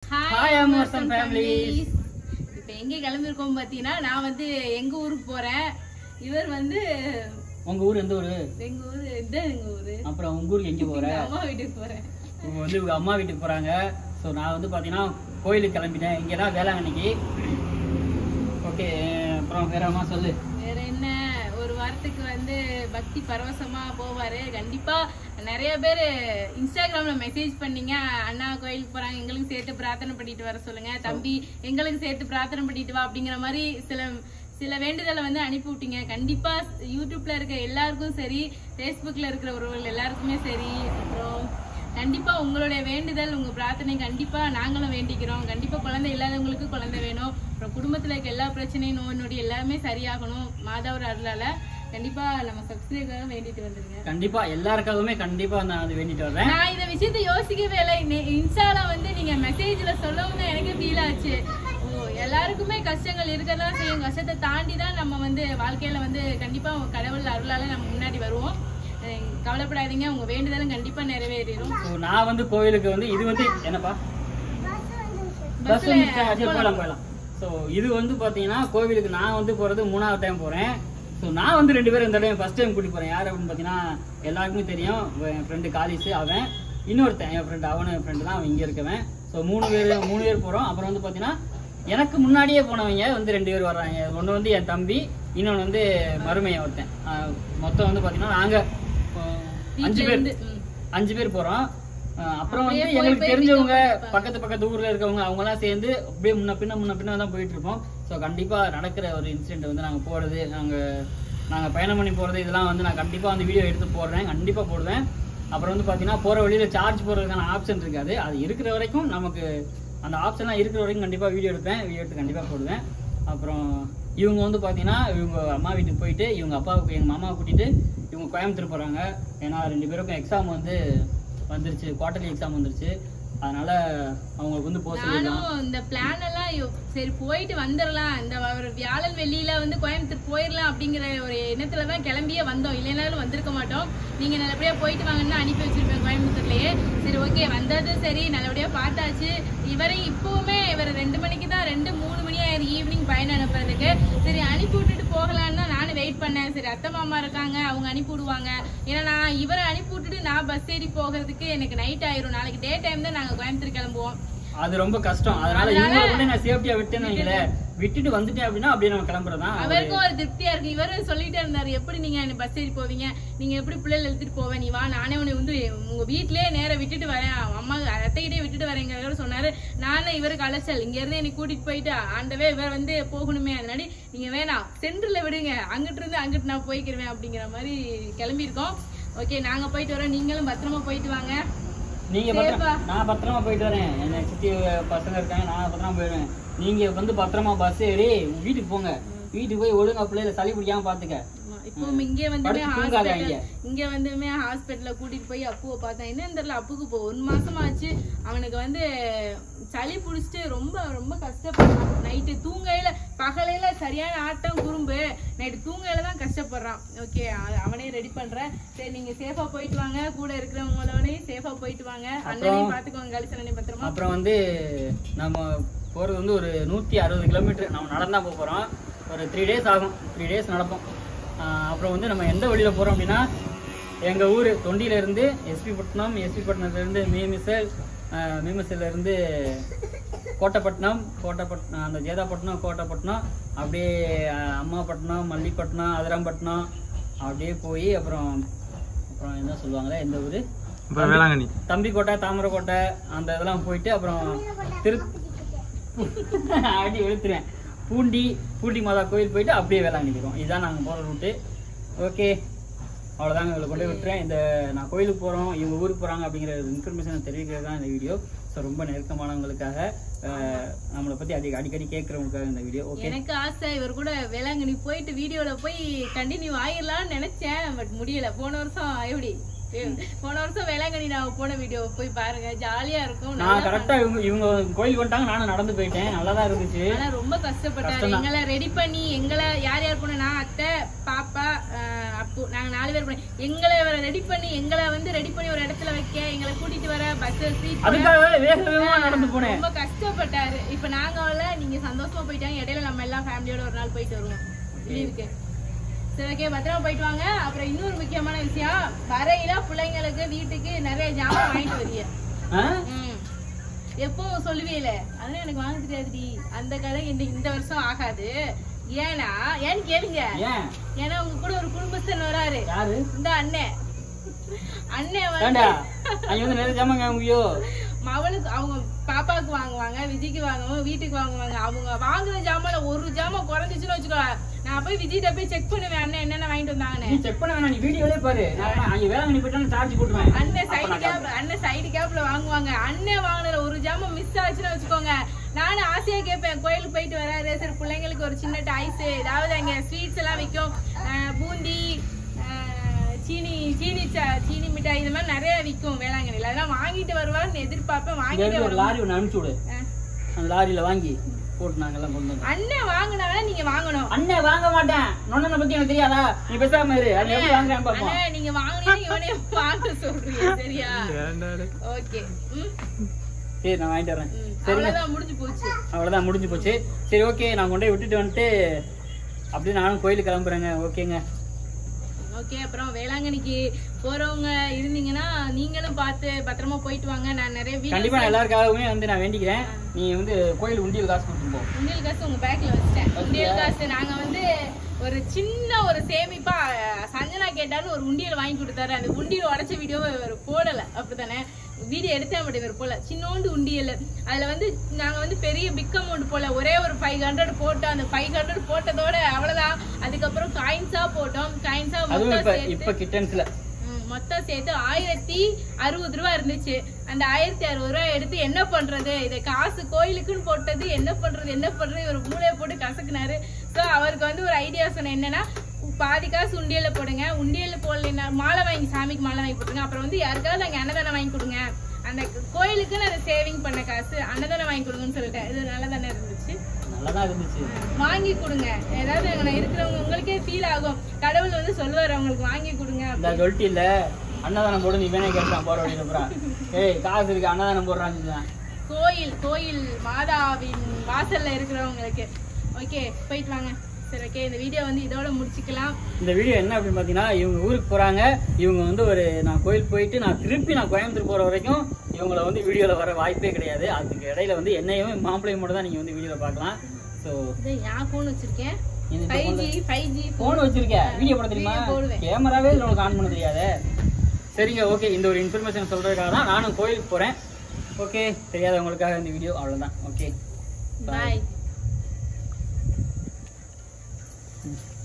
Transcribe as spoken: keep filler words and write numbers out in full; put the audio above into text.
Hi Amorson families. இப்போ எங்க கிளம்பி இருக்கோம் பாத்தீனா நான் வந்து எங்க ஊருக்கு போறேன். இவர் வந்து உங்க ஊர் எந்த ஊரு? எங்க ஊர் இதான் எங்க ஊரு. அப்புறம் உங்க ஊருக்கு எங்க போற? அம்மா வீட்டுக்கு போறேன். இவங்க வந்து உங்க அம்மா வீட்டுக்கு போறாங்க. சோ நான் வந்து பாத்தீனா கோயிலுக்கு கிளம்பிட்டேன். இங்க தான் வேளாங்கண்ணிக்கு. ஓகே, அப்புறம் வேற அம்மா சொல்லு. வேற என்ன, ஒரு வாரத்துக்கு வந்து பக்தி பரவசமா போவாரு. கண்டிப்பா நிறைய பேர் இன்ஸ்டாகிராம்ல மெசேஜ் பண்ணீங்க, அண்ணா கோயிலுக்கு போறாங்க எங்களுக்கு சேர்த்து பிரார்த்தனை பண்ணிட்டு வர சொல்லுங்க, தம்பி எங்களுக்கு சேர்த்து பிரார்த்தனை பண்ணிட்டு வா அப்படிங்கிற மாதிரி சில சில வேண்டுதலை வந்து அனுப்பி விட்டீங்க. கண்டிப்பா யூடியூப்ல இருக்க எல்லாருக்கும் சரி, ஃபேஸ்புக்ல இருக்கிறவர்கள் எல்லாருக்குமே சரி, அப்புறம் கண்டிப்பா உங்களுடைய வேண்டுதல் உங்க பிரார்த்தனை கண்டிப்பா நாங்களும் வேண்டிக்கிறோம். கண்டிப்பா குழந்தை இல்லாதவங்களுக்கு குழந்தை வேணும். அப்புறம் குடும்பத்துல இருக்க எல்லா பிரச்சனையும் நோய் நொடி எல்லாமே சரியாகணும். மாதாவர் அருளால கண்டிப்பா நம்ம சப்ஸ்கிரைபராக வேண்டிட்டு வந்துருங்க. கண்டிப்பா எல்லாருக்காகவுமே கண்டிப்பா நான் அது வேண்டிட்டு வரேன். நான் இந்த விஷயத்தை யோசிக்கவே இல்லை. இன்ஸ்டால வந்து நீங்க மெசேஜ்ல சொல்லவும் தான் எனக்கு ஃபீல் ஆச்சு. ஓ, எல்லாருக்குமே கஷ்டங்கள் இருக்கதான் செய்யும். கஷ்டத்தை தாண்டி தான் நம்ம வந்து வாழ்க்கையில வந்து கண்டிப்பா கடவுள் அருளால நம்ம முன்னாடி வருவோம். கவலைப்படாதீங்க, உங்க வேண்டுதலும் கண்டிப்பா நிறைவேறிடும். நான் வந்து கோயிலுக்கு வந்து இது வந்து என்னப்பா பஸ் போலாம் போயிடலாம். ஸோ இது வந்து பாத்தீங்கன்னா கோவிலுக்கு நான் வந்து போறது மூணாவது டைம் போறேன். ஸோ நான் வந்து ரெண்டு பேரும் இந்த டைம் ஃபர்ஸ்ட் டைம் கூட்டி போறேன். யார் அப்படின்னு பாத்தீங்கன்னா எல்லாருக்குமே தெரியும், என் ஃப்ரெண்டு காலிஸ், அவன் இன்னொருத்தன் என் ஃப்ரெண்டு, அவனு என் ஃப்ரெண்டு தான், அவன் இங்க இருக்கவன். ஸோ மூணு பேர் மூணு பேர் போறோம். அப்புறம் வந்து பாத்தீங்கன்னா எனக்கு முன்னாடியே போனவங்க வந்து ரெண்டு பேர் வர்றாங்க. ஒன்று வந்து என் தம்பி, இன்னொன்று வந்து மருமையை ஒருத்தன். மொத்தம் வந்து பாத்தீங்கன்னா நாங்க அஞ்சு பேர் அஞ்சு பேர் போறோம். அப்புறம் வந்து எங்களுக்கு தெரிஞ்சவங்க பக்கத்து பக்கத்து ஊர்ல இருக்கவங்க அவங்க எல்லாம் சேர்ந்து அப்படியே முன்ன பின்ன முன்ன பின்ன தான் போயிட்டு இருப்போம். ஸோ கண்டிப்பா நடக்கிற ஒரு இன்சிடென்ட் வந்து நாங்க போறது, நாங்க நாங்க பயணம் பண்ணி போறது, இதெல்லாம் வந்து நான் கண்டிப்பா வந்து வீடியோ எடுத்து போடுறேன், கண்டிப்பா போடுவேன். அப்புறம் வந்து பாத்தீங்கன்னா போற வழியில சார்ஜ் போடுறதுக்கான ஆப்ஷன் இருக்காது. அது இருக்கிற வரைக்கும் நமக்கு அந்த ஆப்ஷன்லாம் இருக்கிற வரைக்கும் கண்டிப்பா வீடியோ எடுப்பேன், வீடியோ எடுத்து கண்டிப்பா போடுவேன். அப்புறம் இவங்க வந்து பாத்தீங்கன்னா இவங்க அம்மா வீட்டுக்கு போயிட்டு இவங்க அப்பாவுக்கு எங்க மாமாவை கூட்டிட்டு இவங்க கோயம்புத்தூர் போறாங்க. ஏன்னா ரெண்டு பேருக்கும் எக்ஸாம் வந்து வந்துருச்சு, குவார்டர்லி எக்ஸாம் வந்துருச்சு. அதனால அவங்களுக்கு வந்து போக நானும் இந்த பிளான் எல்லாம் சரி போயிட்டு வந்துடலாம், இந்த வியாழன் வெள்ளியில வந்து கோயம்புத்தூர் போயிடலாம் அப்படிங்கிற ஒரு எண்ணத்துலதான் கிளம்பியே வந்தோம். இல்லைனாலும் வந்திருக்க மாட்டோம். நீங்க நல்லபடியா போயிட்டு வாங்கன்னா அனுப்பி வச்சிருப்பேன் கோயம்புத்தூர்லயே. சரி ஓகே, வந்தது சரி, நல்லபடியா பார்த்தாச்சு. இவரை இப்பவுமே இவர் ரெண்டு மணிக்கு தான் ரெண்டு மூணு மணி ஆயிரம் ஈவினிங் பயணம் அனுப்புறதுக்கு. சரி அனுப்பி விட்டுட்டு போகலான்னு தான் நானும் வெயிட் பண்ணேன். சரி அத்தை மாமா இருக்காங்க, அவங்க அனுப்பி விடுவாங்க. ஏன்னா நான் இவரை அனுப்பி விட்டுட்டு நான் பஸ் ஏறி போகிறதுக்கு எனக்கு நைட் ஆயிரும். நாளைக்கு டே டைம் தான் நாங்க கோயம்புத்தூர் கிளம்புவோம். அது ரொம்ப கஷ்டம். அதனால இவங்க வந்து நான் சேஃப்டியா விட்டேன்னு விட்டுட்டு வந்துட்டேன் அப்படின்னா அப்படியே நம்ம கிளம்புறதா அவருக்கும் ஒரு திருப்தியா இருக்கு. இவரும் சொல்லிட்டே இருந்தாரு, எப்படி நீங்க பஸ் ஏறி போவீங்க, நீங்க எப்படி பிள்ளைகள் எடுத்துட்டு போவேன், நீ வா நானே உன்னை வந்து உங்க வீட்லயே நேரம் விட்டுட்டு வரேன், அம்மா அத்தைகிட்டே விட்டுட்டு வரேங்கிற சொன்னாரு. நானும் இவருக்கு அலைச்சல், இங்க இருந்து என்னை கூட்டிட்டு போயிட்டு ஆண்டவே இவர் வந்து போகணுமே, அதனால நீங்க வேணாம் சென்டர்ல விடுங்க, அங்கிட்டு இருந்து அங்கிட்டு நான் போய்க்கிருவேன் அப்படிங்கிற மாதிரி கிளம்பி இருக்கோம். ஓகே, நாங்க போயிட்டு வரோம், நீங்களும் பத்திரமா போயிட்டு வாங்க. நீங்க பத்திரமா, நான் பத்திரமா போயிட்டு வரேன். என்ன சுத்தி பசங்க இருக்காங்க, நான் பத்திரமா போயிடுவேன். நீங்க வந்து பத்திரமா பஸ் ஏறி வீட்டுக்கு போங்க. வீட்டுக்கு போய் ஒழுங்கா பிள்ளைல சளி பிடிக்காம பாத்துக்க. இப்போ இங்க வந்து இங்க வந்துமே ஹாஸ்பிட்டல்ல கூட்டிட்டு போய் அப்புவை பார்த்தேன். என்னன்னு தெரியல, அப்புக்கு இப்போ ஒரு மாசம் ஆச்சு. அவனுக்கு வந்து சளி பிடிச்சிட்டு ரொம்ப ரொம்ப கஷ்டப்படுறான். நைட்டு தூங்கையில, பகலையில சரியான ஆட்டம் குறும்பு, நைட்டு தூங்கையில தான் கஷ்டப்படுறான். ஓகே, அவனே ரெடி பண்றேன். சரி நீங்க சேஃபா போயிட்டு வாங்க, கூட இருக்கிறவங்களோட சேஃபா போயிட்டு வாங்க. அண்ணனையும் பாத்துக்கோங்க, கலிசனனையும் பத்திரமா. அப்புறம் வந்து நம்ம போறது வந்து ஒரு நூத்தி அறுபது கிலோமீட்டர் நம்ம நடந்தா போறோம். ஒரு த்ரீ டேஸ் ஆகும், த்ரீ டேஸ் நடப்போம். அப்புறம் வந்து நம்ம எந்த வழியில போறோம் அப்படின்னா, எங்க ஊர் தொண்டியில இருந்து எஸ்பி பட்டினம், எஸ்பி பட்டினத்துல இருந்து மீமிசல், மீமிசல்ல இருந்து கோட்டைப்பட்டினம், கோட்டைப்பட்டினம் அந்த ஜேதாப்பட்டினம், கோட்டைப்பட்டினம், அப்படியே அம்மாப்பட்டினம், மல்லிப்பட்டினம், அதிராம்பட்டினம், அப்படியே போய் அப்புறம் அப்புறம் என்ன சொல்லுவாங்களே இந்த ஊரு வேளாங்கண்ணி, தம்பிக்கோட்டை, தாமரைக்கோட்டை, அந்த இதெல்லாம் போயிட்டு அப்புறம் திரு அடி வெளுத்துருவேன் பூண்டி பூண்டி மாதா கோயில் போயிட்டு அப்படியே வேளாங்கண்ணி போயிடும். இதுதான் நாங்கள் போகிற ரூட்டு. ஓகே, அவ்வளோதாங்க, இவங்களை கொண்டு விட்டுறேன். இந்த நான் கோயிலுக்கு போகிறோம், இவங்க ஊருக்கு போகிறாங்க அப்படிங்கிற இன்ஃபர்மேஷன் தெரிவிக்கிறது தான் இந்த வீடியோ. ஸோ ரொம்ப நெருக்கமானவங்களுக்காக, நம்மளை பற்றி அதிக அடிக்கடி கேட்குறவங்களுக்காக இந்த வீடியோ. ஓகே, எனக்கு ஆசை இவர் கூட வேளாங்கண்ணி போயிட்டு வீடியோவில் போய் கண்டினியூ ஆகிடலாம்னு நினச்சேன், பட் முடியலை. போன வருஷம் எப்படி போன வருஷம் வேளாங்கண்ணி நான் போன வீடியோ போய் பாருங்க, ஜாலியா இருக்கும். நான் கரெக்டா இவங்க இவங்க கோயிலுக்கு வந்துட்டாங்க, நானும் நடந்து போயிட்டேன், நல்லாதான் இருந்துச்சு. ஆனா ரொம்ப கஷ்டப்பட்டாரு. எங்களை ரெடி பண்ணி எங்களை யார் யார் போன, நான் அத்தை பாப்பா அப்போ நாங்க நாலு பேர் போனோம். எங்களை ரெடி பண்ணி எங்களை வந்து ரெடி பண்ணி ஒரு இடத்துல வைக்க, எங்களை கூட்டிட்டு வர பஸ் நடந்து போனேன். ரொம்ப கஷ்டப்பட்டாரு. இப்ப நாங்க வரல, நீங்க சந்தோஷமா போயிட்டாங்க. இடையில நம்ம எல்லாம் ஃபேமிலியோட ஒரு நாள் போயிட்டு வருவோம் இருக்கு. சரி ஓகே, பத்திரமா போயிட்டு வாங்க. அப்புறம் இன்னொரு முக்கியமான விஷயம், வரையில பிள்ளைங்களுக்கு வீட்டுக்கு நிறைய ஜாமான் வாங்கிட்டு வரீங்க. எப்போ சொல்லுவீல, அதனால எனக்கு வாங்க தெரியாதுடி அந்த கதை இந்த இந்த வருஷம் ஆகாது. ஏன்னா ஏன்னு கேளுங்க, ஏன்னா உங்க கூட ஒரு குடும்பஸ்தன் வராரு, இந்த அண்ணன். அண்ணன் வந்து நிறைய ஜாமான் வாங்குவியோ, அவளுக்கு அவங்க பாப்பாவுக்கு வாங்குவாங்க, விஜய்க்கு வாங்குவாங்க, வீட்டுக்கு வாங்குவாங்க. அவங்க வாங்குற ஜாமான் ஒரு ஜாமான் குறைஞ்சிச்சுன்னு வச்சுக்கோ, நான் போய் விஜய்கிட்ட போய் செக் பண்ணுவேன் அண்ணன் என்னென்ன வாங்கிட்டு வந்தாங்கன்னு. செக் பண்ண வேணாம், நீ வீடியோலே பாரு. அங்க வேளாங்கண்ணி போயிட்டா சார்ஜ் போட்டுருவேன். அண்ணன் சைடு கேப் அண்ணன் சைடு கேப்ல வாங்குவாங்க. அண்ணன் வாங்குற ஒரு ஜாமான் மிஸ் ஆச்சுன்னு வச்சுக்கோங்க, நானும் ஆசையா கேட்பேன். கோயிலுக்கு போயிட்டு வராரு, சரி பிள்ளைங்களுக்கு ஒரு சின்ன டாய்ஸ் ஏதாவது அங்க ஸ்வீட்ஸ் எல்லாம் விற்கும், பூந்தி, சீனி சீனி சீனி மிட்டாய் இந்த மாதிரி நிறைய விற்கும் வேளாங்கண்ணில. அதெல்லாம் வாங்கிட்டு வருவாருன்னு எதிர்பார்ப்பேன். வாங்கிட்டு ஒரு லாரி ஒன்று அனுப்பிச்சு விடு, அந்த லாரியில வாங்கி போட்டு நாங்கெல்லாம் கொண்டு வந்தோம். அண்ணன் வாங்கினாலும் நீங்க வாங்கணும். அண்ணன் வாங்க மாட்டேன், நொண்ணனை பத்தி எனக்கு தெரியாதா, நீ பேசாம இரு. அது எப்படி வாங்குறேன்னு பாப்போம். அண்ணன் நீங்க வாங்குனீங்க, இவனே வாங்க சொல்றீங்க, சரியா? ஓகே, சரி நான் வாங்கிட்டு வரேன். அவ்வளவுதான் முடிஞ்சு போச்சு. அவ்வளவுதான் முடிஞ்சு போச்சு. சரி ஓகே, நான் கொண்டு போய் விட்டுட்டு வந்துட்டு அப்படியே நானும் கோயிலுக்கு கிளம்புறேங்க. ஓகேங்க. ஓகே, அப்புறம் வேளாங்கண்ணிக்கு போறவங்க இருந்தீங்கன்னா நீங்களும் பார்த்து பத்திரமா போயிட்டு வாங்க. நான் நிறைய வீடியோ கண்டிப்பா எல்லாருக்காகவுமே வந்து நான் வேண்டிக்கிறேன். நீ வந்து கோயில் உண்டியல் காசு கொடுத்துட்டு போ. உண்டியல் காசு உங்க பேக்ல வச்சுட்டேன். உண்டியல் காசு நாங்க வந்து ஒரு சின்ன ஒரு சேமிப்பா சஞ்சனா கேட்டாலும் ஒரு உண்டியல் வாங்கி கொடுத்தாரு. அந்த உண்டியல் உடைச்ச வீடியோவை போடல, அப்படித்தானே? வீடியோ எடுத்தேன் மட்டும் இவர் போல சின்னோண்டு உண்டியல். அதுல வந்து நாங்க வந்து பெரிய பிக் அமௌண்ட் போல ஒரே ஒரு ஃபைவ் ஹண்ட்ரட் போட்டோம். அந்த ஃபைவ் ஹண்ட்ரட் போட்டதோட அவ்வளவுதான். அதுக்கப்புறம் காயின்ஸா போட்டோம். காயின்ஸா மொத்தம் சேர்த்து ஆயிரத்தி அறுபது ரூபா இருந்துச்சு. அந்த ஆயிரத்தி அறுபது ரூபாய் எடுத்து என்ன பண்றது, இதை காசு கோயிலுக்குன்னு போட்டது, என்ன பண்றது என்ன பண்றது ஒரு மூளையை போட்டு கசக்குனாரு. சோ அவருக்கு வந்து ஒரு ஐடியா சொன்னேன், என்னன்னா பாதி காசு உண்டியல போடுங்க, உண்டியல போடலைன்னா மாலை வாங்கி சாமிக்கு மாலை வாங்கி போட்டுங்க, அப்புறம் வந்து யாருக்காவது அங்க அன்னதானம் வாங்கி கொடுங்க, அந்த கோயிலுக்குன்னு அதை சேவிங் பண்ண காசு அன்னதானம் வாங்கி கொடுங்கன்னு சொல்லிட்டேன். இது நல்லா தானே இருந்துச்சு, நல்லதா இருந்துச்சு. வாங்கி கொடுங்க. ஏதாவது இருக்கிறவங்க உங்களுக்கே ஃபீல் ஆகும், கடவுள் வந்து சொல்லுவாரு அவங்களுக்கு வாங்கி கொடுங்க. சொல்லிட்டு இல்ல அன்னதானம் போடு, நீ வேணா கேட்டான் போற வழியில போறான். ஏய் காசு இருக்கு அன்னதானம் போடுறான்னு கோயில் கோயில் மாதாவின் வாசல்ல இருக்கிறவங்களுக்கு. ஓகே போயிட்டு வாங்க. சரி ஓகே, இந்த வீடியோ வந்து இதோட முடிச்சுக்கலாம். இந்த வீடியோ என்ன அப்படின்னு பாத்தீங்கன்னா, இவங்க ஊருக்கு போறாங்க. இவங்க வந்து ஒரு நான் கோயில் போயிட்டு நான் திருப்பி நான் கோயம்புத்தூர் போற வரைக்கும் இவங்களை வந்து வீடியோல வர வாய்ப்பே கிடையாது. அதுக்கு இடையில வந்து என்னையும் மாப்பிள்ளையும் மட்டும் தான் நீங்க வந்து வீடியோல பாக்கலாம். சோ நான் போன் வச்சிருக்கேன், five G five G phone வச்சிருக்கேன். வீடியோ போட தெரியுமா? கேமராவே உங்களுக்கு ஆன் பண்ண தெரியாது. சரிங்க ஓகே, இந்த ஒரு இன்ஃபர்மேஷன் சொல்றதுக்காக தான் நானும் கோயிலுக்கு போறேன். ஓகே, தெரியாதவங்களுக்காக இந்த வீடியோ அவ்வளவுதான். ஓகே பாய்.